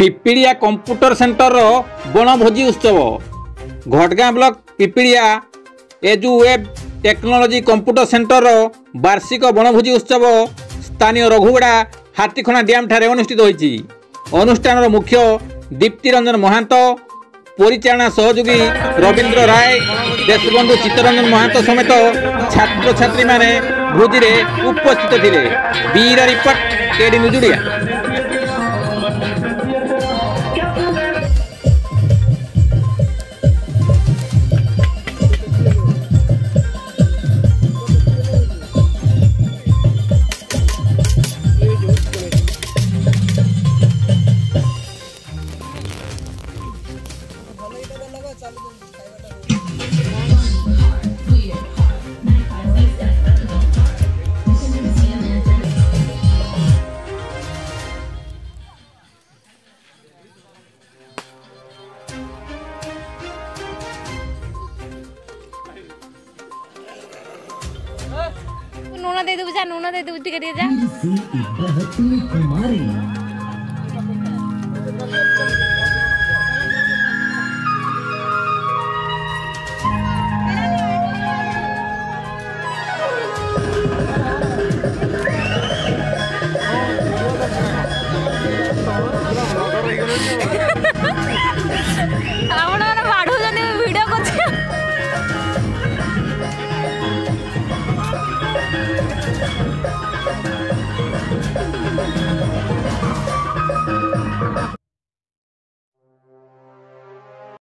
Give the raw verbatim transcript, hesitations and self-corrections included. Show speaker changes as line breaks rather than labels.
पिपिड़िया computer centre बनभोजी उत्सव घटगाँ block Pipiria edu web technology computer centre वार्षिक बनभोजी उत्सव स्थानीय रघुगड़ा हाथीखणा डैम ठारे अनुष्ठित होईछि। अनुष्ठान मुख्य दीप्ति रंजन महांत, परिचालना सहयोगी रवींद्र राय, देशबंधु चित्तरंजन महांत समेत छात्र छात्री माने भोजी रे उपस्थित थिले। बीरा रिपोर्ट केडी नुजुड़िया।
नूना दे दे जा नूना दे दे टिके दे जा।
कुमारी